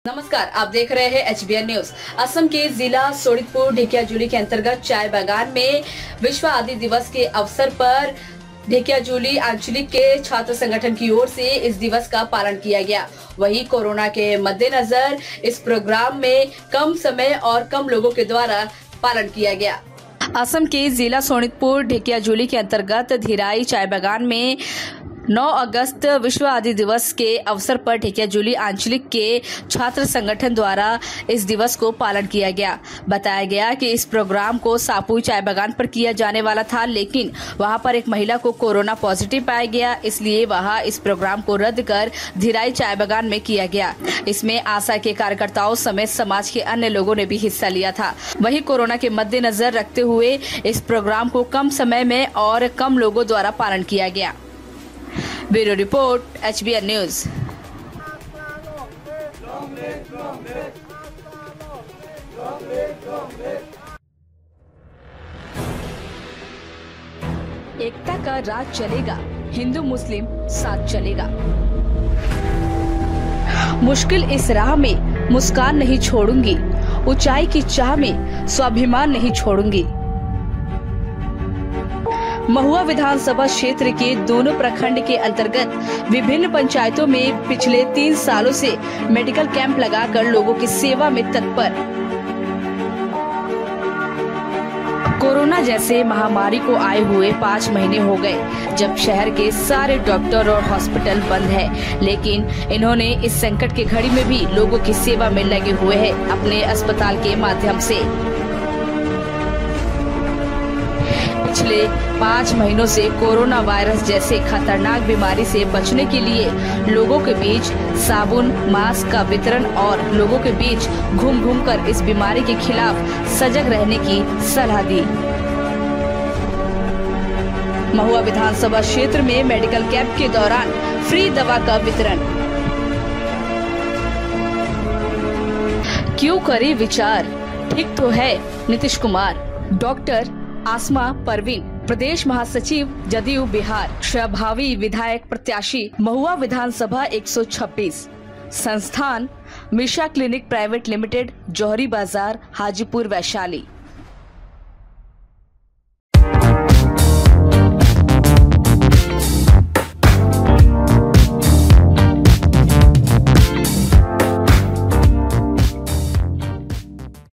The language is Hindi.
नमस्कार, आप देख रहे हैं HBN न्यूज। असम के जिला सोनितपुर ढेकियाजुली के अंतर्गत चाय बागान में विश्व आदि दिवस के अवसर पर ढेकियाजुली आंचलिक के छात्र संगठन की ओर से इस दिवस का पालन किया गया। वहीं कोरोना के मद्देनजर इस प्रोग्राम में कम समय और कम लोगों के द्वारा पालन किया गया। असम के जिला सोनितपुर ढेकियाजुली के अंतर्गत धीराई चाय बागान में 9 अगस्त विश्व आदि दिवस के अवसर पर ढेकियाजुली आंचलिक के छात्र संगठन द्वारा इस दिवस को पालन किया गया। बताया गया कि इस प्रोग्राम को सापुई चाय बागान पर किया जाने वाला था, लेकिन वहां पर एक महिला को कोरोना पॉजिटिव पाया गया, इसलिए वहां इस प्रोग्राम को रद्द कर धीराई चाय बागान में किया गया। इसमें आशा के कार्यकर्ताओं समेत समाज के अन्य लोगों ने भी हिस्सा लिया था। वहीं कोरोना के मद्देनजर रखते हुए इस प्रोग्राम को कम समय में और कम लोगों द्वारा पालन किया गया। Bureau report, HBN news. एकता का राज चलेगा, हिंदू मुस्लिम साथ चलेगा। मुश्किल इस राह में मुस्कान नहीं छोड़ूंगी, ऊंचाई की चाह में स्वाभिमान नहीं छोड़ूंगी। महुआ विधानसभा क्षेत्र के दोनों प्रखंड के अंतर्गत विभिन्न पंचायतों में पिछले 3 सालों से मेडिकल कैंप लगाकर लोगों की सेवा में तत्पर। कोरोना जैसे महामारी को आए हुए 5 महीने हो गए, जब शहर के सारे डॉक्टर और हॉस्पिटल बंद है, लेकिन इन्होंने इस संकट की घड़ी में भी लोगों की सेवा में लगे हुए हैं अपने अस्पताल के माध्यम से। पिछले 5 महीनों से कोरोना वायरस जैसे खतरनाक बीमारी से बचने के लिए लोगों के बीच साबुन, मास्क का वितरण और लोगों के बीच घूम घूम कर इस बीमारी के खिलाफ सजग रहने की सलाह दी। महुआ विधानसभा क्षेत्र में मेडिकल कैंप के दौरान फ्री दवा का वितरण। क्यों करे विचार, ठीक तो है नीतीश कुमार। डॉक्टर आसमा परवीन, प्रदेश महासचिव जदयू बिहार, प्रभावी विधायक प्रत्याशी, महुआ विधानसभा 126। संस्थान Misha clinic private limited, Johari Bazaar, Hajipur, Vaishali.